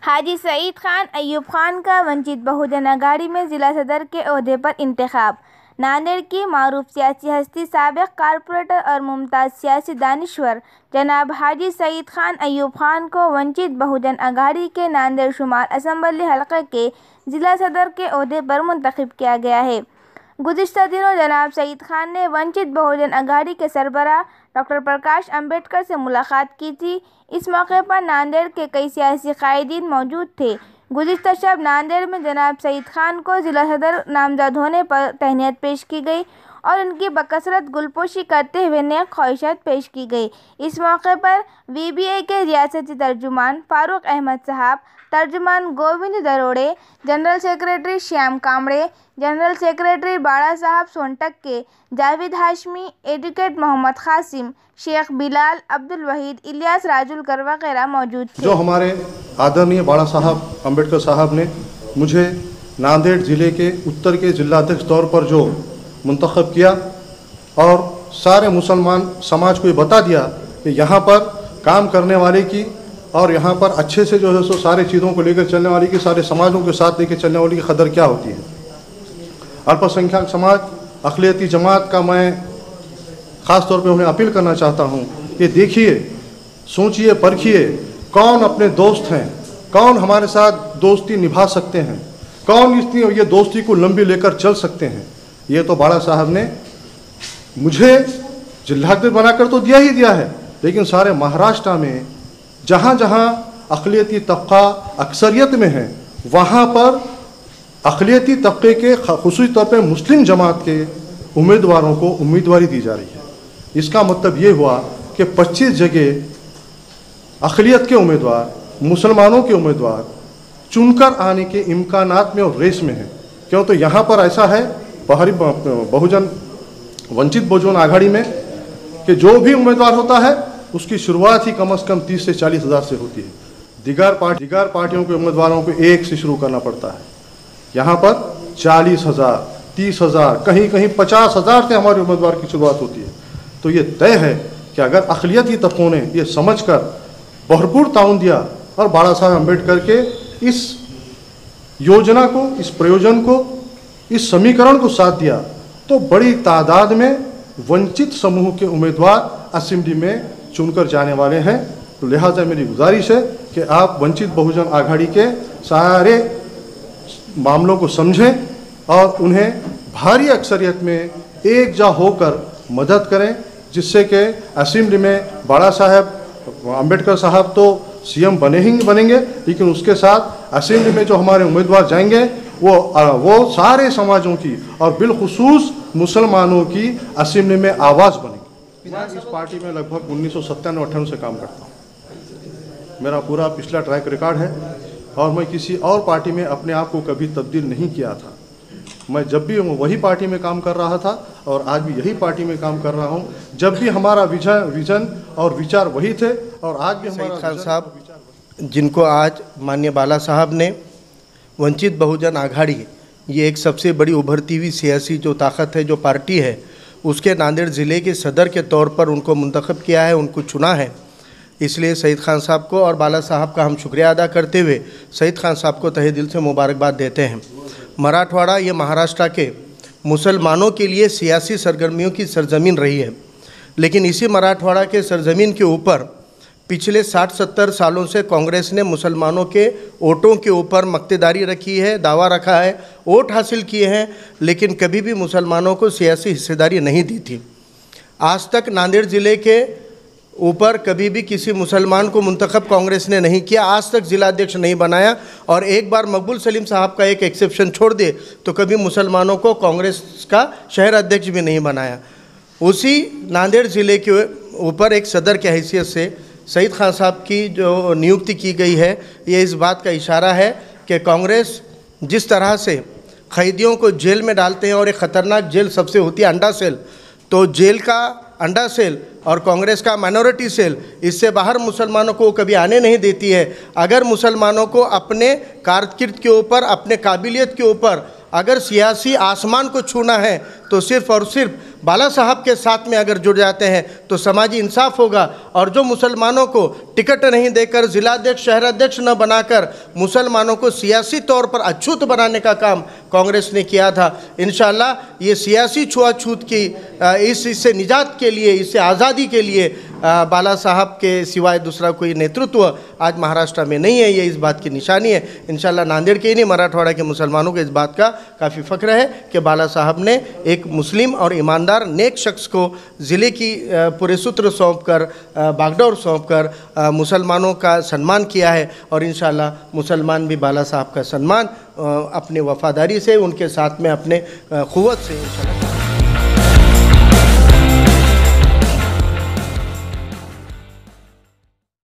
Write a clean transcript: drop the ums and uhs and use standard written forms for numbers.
हाजी सईद खान अयूब खान का वंचित बहुजन अघाड़ी में जिला सदर के ओहदे पर इंतखाब। नांदेड़ की मारूफ सियासी हस्ती साबिक कारपोरेटर और मुमताज़ सियासी दानिश्वर जनाब हाजी सईद खान अयूब खान को वंचित बहुजन अघाड़ी के नांदेड़ शुमार असम्बली हलके के जिला सदर के ओहदे पर मुंतखब किया गया है। गुज़िश्ता दिनों जनाब सईद खान ने वंचित बहुजन अघाड़ी के सरबराह डॉक्टर प्रकाश अम्बेडकर से मुलाकात की थी। इस मौके पर नांदेड़ के कई सियासी कायदीन मौजूद थे। गुज़िश्ता शब नांदेड़ में जनाब सईद खान को जिला सदर नामजद होने पर तहनीत पेश की गई और उनकी बकसरत गुलपोशी करते हुए नेक ख्वाहिशात पेश की गई। इस मौके पर VBA के रियासती तर्जुमान फारूक अहमद साहब, तर्जुमान Govind Darode, general secretary Shyam Kamde, general secretary Bada साहब सोनटक के, जावेद हाशमी, एडवोकेट मोहम्मद कासिम, शेख बिलाल, अब्दुल वहीद, इलियास राजुलकर वगैरह मौजूद थे। जो हमारे आदरणीय बाड़ा साहब अम्बेडकर साहब ने मुझे नांदेड़ ज़िले के उत्तर के जिलाध्यक्ष तौर पर जो मुंतखब किया और सारे मुसलमान समाज को ये बता दिया कि यहाँ पर काम करने वाले की और यहाँ पर अच्छे से जो है सो सारे चीज़ों को लेकर चलने वाली की, सारे समाजों के साथ लेकर चलने वाली की कदर क्या होती है। अल्पसंख्यक समाज, अक़लियती जमात का मैं ख़ास तौर पे उन्हें अपील करना चाहता हूँ कि देखिए, सोचिए, परखिए कौन अपने दोस्त हैं, कौन हमारे साथ दोस्ती निभा सकते हैं, कौन इतनी ये दोस्ती को लंबी लेकर चल सकते हैं। ये तो बाड़ा साहब ने मुझे जिलाध्यक्ष बनाकर तो दिया ही दिया है, लेकिन सारे महाराष्ट्र में जहाँ जहाँ अक़लियती तबका अक्सरियत में है वहाँ पर अक़लियती तबके के ख़ुसूसी तौर पर मुस्लिम जमात के उम्मीदवारों को उम्मीदवारी दी जा रही है। इसका मतलब ये हुआ कि 25 जगह अक़लियत के उम्मीदवार, मुसलमानों के उम्मीदवार चुनकर आने के इम्कानात में और रेस में हैं। क्यों तो यहाँ पर ऐसा है वंचित बहुजन अघाड़ी में कि जो भी उम्मीदवार होता है उसकी शुरुआत ही कम से कम 30 से 40 हज़ार से होती है। दिगार पार्टियों के उम्मीदवारों को एक से शुरू करना पड़ता है। यहाँ पर 40,000, 30,000, कहीं कहीं 50,000 से हमारे उम्मीदवार की शुरुआत होती है। तो ये तय है कि अगर अक़लियती तबकों ने ये समझकर भरपूर ताउन दिया और बाड़ा साहब अम्बेडकर के इस योजना को, इस प्रयोजन को, इस समीकरण को साथ दिया, तो बड़ी तादाद में वंचित समूह के उम्मीदवार असेंबली में चुनकर जाने वाले हैं। तो लिहाजा मेरी गुजारिश है कि आप वंचित बहुजन अघाड़ी के सारे मामलों को समझें और उन्हें भारी अक्सरियत में एकजा होकर मदद करें, जिससे कि असेंबली में बाड़ा साहब अम्बेडकर साहब तो CM बनेंगे, लेकिन उसके साथ असेंबली में जो हमारे उम्मीदवार जाएंगे वो सारे समाजों की और बिलखुसूस मुसलमानों की असेंबली में आवाज़ बनेगी। मैं इस पार्टी में लगभग 1997-98 से काम करता हूँ। मेरा पूरा पिछला ट्रैक रिकॉर्ड है और मैं किसी और पार्टी में अपने आप को कभी तब्दील नहीं किया था। मैं जब भी वही पार्टी में काम कर रहा था और आज भी यही पार्टी में काम कर रहा हूँ। जब भी हमारा विजन और विचार वही थे और आज भी हमारा खान साहब, जिनको आज माननीय बाला साहब ने वंचित बहुजन अघाड़ी, ये एक सबसे बड़ी उभरती हुई सियासी जो ताकत है, जो पार्टी है, उसके नांदेड़ ज़िले के सदर के तौर पर उनको मुंतखब किया है, उनको चुना है। इसलिए सईद खान साहब को और बाला साहब का हम शुक्रिया अदा करते हुए सईद खान साहब को तहे दिल से मुबारकबाद देते हैं। मराठवाड़ा ये महाराष्ट्र के मुसलमानों के लिए सियासी सरगर्मियों की सरजमीन रही है, लेकिन इसी मराठवाड़ा के सरजमीन के ऊपर पिछले 60-70 सालों से कांग्रेस ने मुसलमानों के वोटों के ऊपर मक्तेदारी रखी है, दावा रखा है, वोट हासिल किए हैं, लेकिन कभी भी मुसलमानों को सियासी हिस्सेदारी नहीं दी थी। आज तक नांदेड़ ज़िले के ऊपर कभी भी किसी मुसलमान को मुंतखब कांग्रेस ने नहीं किया, आज तक जिलाध्यक्ष नहीं बनाया, और एक बार मकबूल सलीम साहब का एक एक्सेप्शन छोड़ दे तो कभी मुसलमानों को कांग्रेस का शहर अध्यक्ष भी नहीं बनाया। उसी नांदेड़ ज़िले के ऊपर एक सदर की हैसियत से सईद खान साहब की जो नियुक्ति की गई है, ये इस बात का इशारा है कि कांग्रेस जिस तरह से कैदियों को जेल में डालते हैं और एक ख़तरनाक जेल सबसे होती है अंडा सेल, तो जेल का अंडा सेल और कांग्रेस का माइनॉरिटी सेल, इससे बाहर मुसलमानों को कभी आने नहीं देती है। अगर मुसलमानों को अपने कारकिर्द के ऊपर, अपने काबिलियत के ऊपर अगर सियासी आसमान को छूना है तो सिर्फ़ और सिर्फ बाला साहब के साथ में अगर जुड़ जाते हैं तो समाजी इंसाफ होगा। और जो मुसलमानों को टिकट नहीं देकर, जिलाध्यक्ष शहराध्यक्ष न बनाकर मुसलमानों को सियासी तौर पर अछूत बनाने का काम कांग्रेस ने किया था, इंशाअल्लाह ये सियासी छुआछूत की इससे निजात के लिए, इससे आज़ादी के लिए बाला साहब के सिवाय दूसरा कोई नेतृत्व आज महाराष्ट्र में नहीं है। ये इस बात की निशानी है। इंशाअल्लाह नांदेड़ के ही नहीं, मराठवाड़ा के मुसलमानों को इस बात का काफ़ी फ़ख्र है कि बाला साहब ने एक मुस्लिम और ईमानदार नेक शख्स को ज़िले की पूरे सूत्र सौंप कर, बागडोर सौंप कर मुसलमानों का सम्मान किया है। और इंशाअल्लाह मुसलमान भी बाला साहब का सम्मान अपने वफ़ादारी से, उनके साथ में अपने क़ुव्वत से इंशाअल्लाह